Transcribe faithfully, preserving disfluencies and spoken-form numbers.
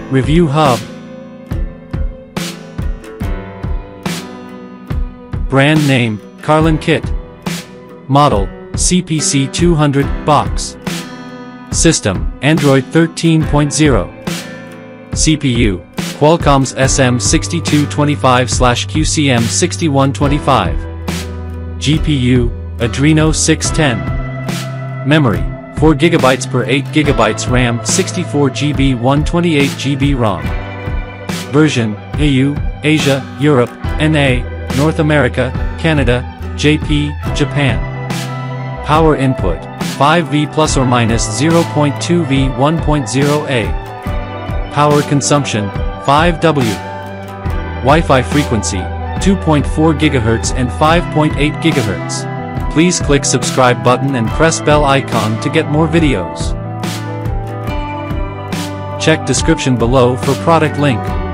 Review Hub. Brand name, CarlinKit. Model, C P C two hundred, box. System, Android thirteen point oh. C P U, Qualcomm's S M sixty-two twenty-five Q C M sixty-one twenty-five. G P U, Adreno six ten. Memory, four gigabytes per eight gigabytes RAM, sixty-four gigabytes one twenty-eight gigabytes ROM. Version, E U, Asia, Europe, N A, North America, Canada, J P, Japan. Power input, five volts plus or minus zero point two volts one point zero amps. Power consumption, five watts. Wi-Fi frequency, two point four gigahertz and five point eight gigahertz. Please click subscribe button and press bell icon to get more videos. Check description below for product link.